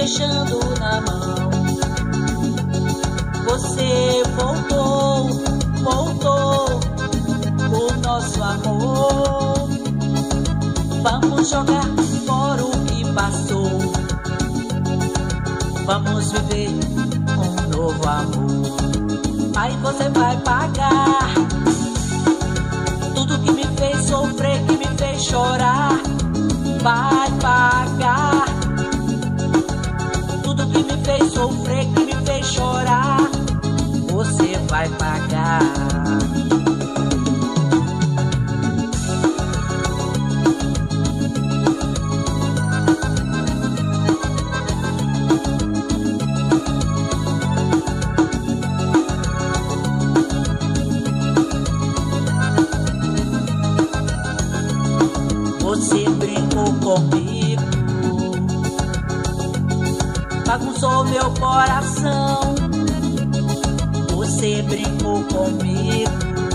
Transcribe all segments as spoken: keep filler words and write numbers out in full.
deixando na mão. Você voltou, voltou o nosso amor. Vamos jogar fora o que passou. Vamos viver um novo amor. Aí você vai pagar tudo que me fez sofrer, que me fez chorar. Vai pagar tudo que me fez sofrer, que me fez chorar. Você vai pagar. Você brincou comigo, bagunçou meu coração. Você brincou comigo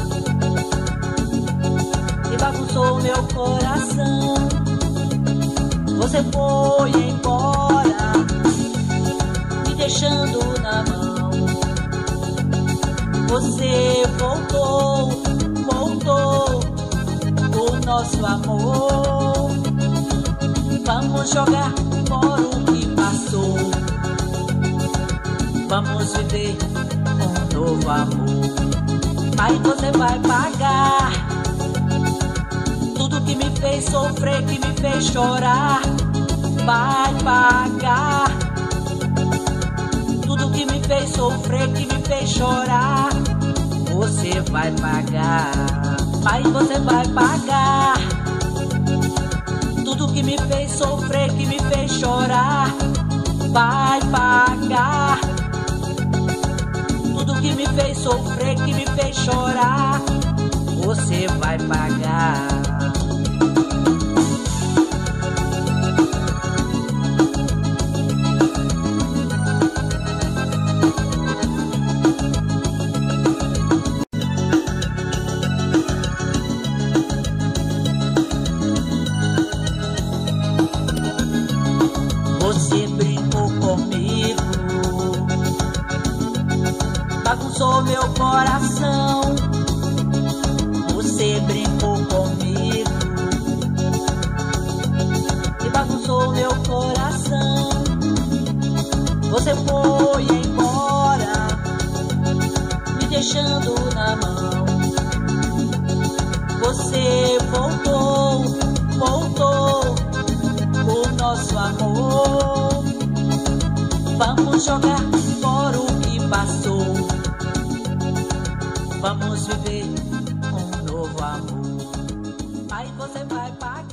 e bagunçou meu coração. Você foi embora, me deixando na mão. Você voltou, voltou o nosso amor. Vamos jogar fora o que passou. Vamos viver um novo amor. Aí você vai pagar tudo que me fez sofrer, que me fez chorar. Vai pagar tudo que me fez sofrer, que me fez chorar. Você vai pagar. Aí você vai pagar tudo que me fez sofrer, que me fez chorar. Vai pagar tudo que me fez sofrer, que me fez chorar. Você vai pagar. Você brincou comigo, bagunçou meu coração. Você brincou comigo e bagunçou meu coração. Você foi embora, me deixando na mão. Você voltou, voltou o nosso amor. Vamos jogar fora o que passou. Vamos viver um novo amor. Aí você vai pagar